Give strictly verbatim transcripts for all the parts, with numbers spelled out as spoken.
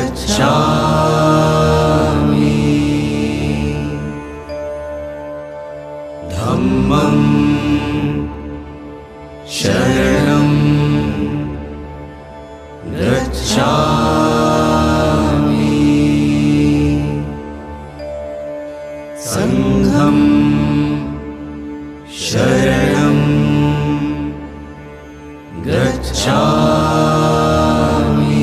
गच्छामि धम्मं शरणं गच्छामि संघं शरणं गच्छामि।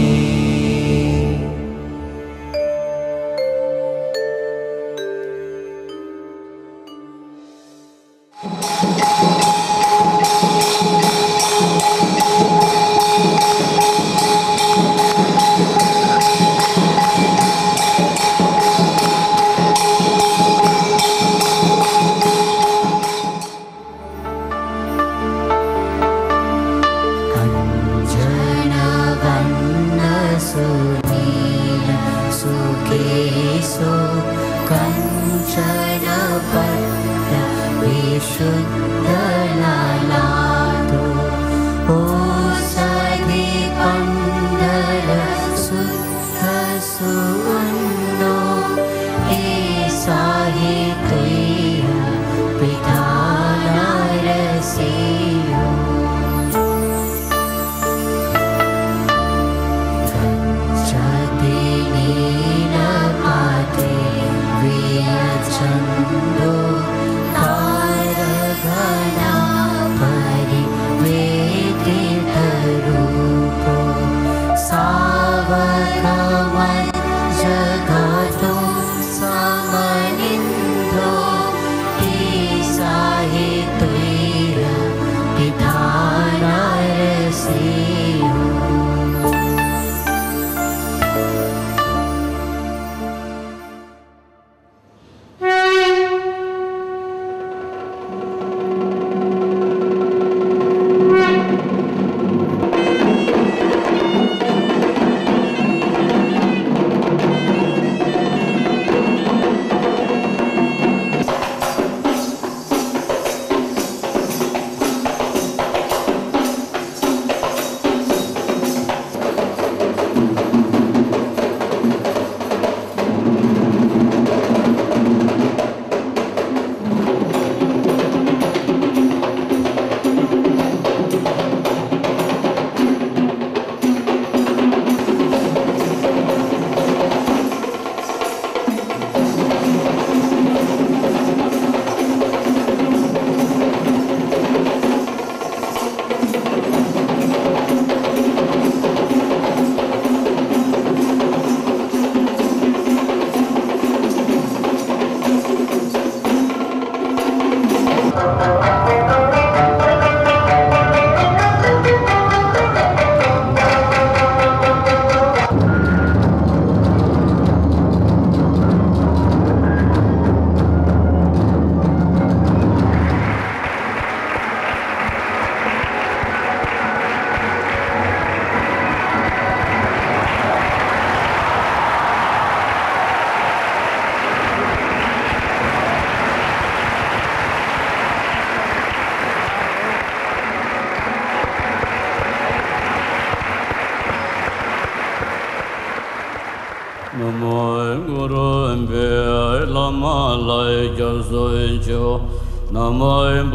Namo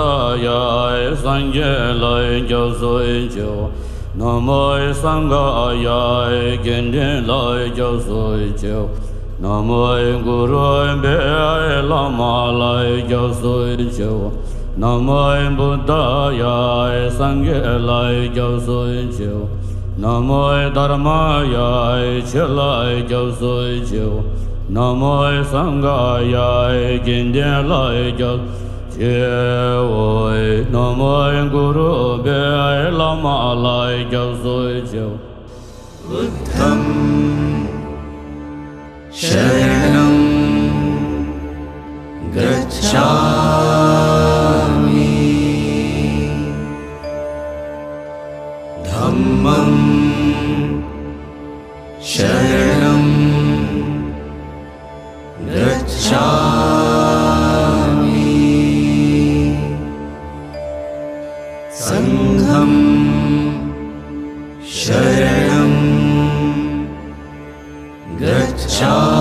Buddhaya Sangye Lai Soi Cho Namo Sangaya Gendin Lai Soi Cho Namo Guru Be Lama Lai Soi Cho Namo Buddhaya Sangye Lai Soi Cho Namo Dharmaya Chelai Soi Cho Namo Sangaya Gendin Lai Soi Chewoi Namo Guru Be Lama Lai Soi Cho Buddham Sharanam Gacchami Dhammam Sharanam Gacchami Sangham Sharanam Shami